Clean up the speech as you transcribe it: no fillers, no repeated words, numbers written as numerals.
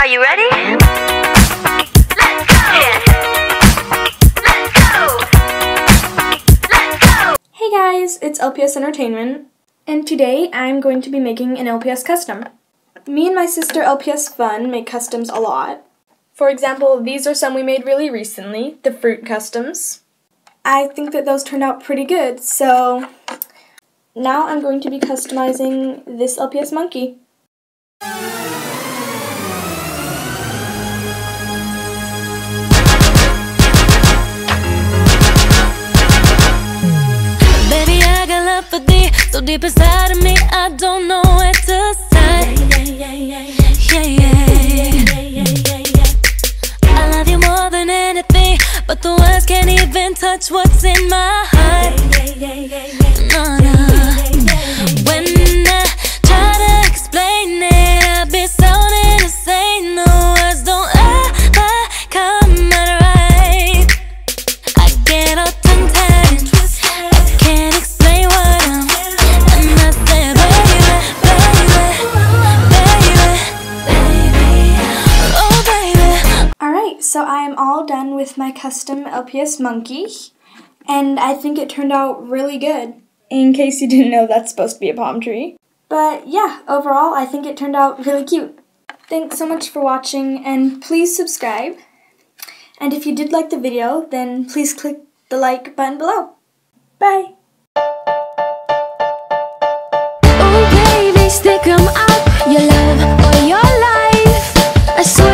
Are you ready? Let's go! Let's go! Let's go! Hey guys, it's LPS Entertainment, and today I'm going to be making an LPS custom. Me and my sister LPS Fun make customs a lot. For example, these are some we made really recently, the fruit customs. I think that those turned out pretty good, so now I'm going to be customizing this LPS monkey. Baby, I got love for thee, so deep inside of me, I don't know where to start. I love you more than anything, but the words can't even touch what's in my heart. No, no. When I try to explain it, I be sounding insane. The words don't ever come out right. I get all tongue-tied, I can't explain what I'm, and I say, baby, oh baby. Alright, so I am all done with my custom LPS monkey, and I think it turned out really good. In case you didn't know, that's supposed to be a palm tree. But yeah, overall, I think it turned out really cute. Thanks so much for watching, and please subscribe. And if you did like the video, then please click the like button below. Bye! Oh baby, stick 'em out, your love or your life. I swear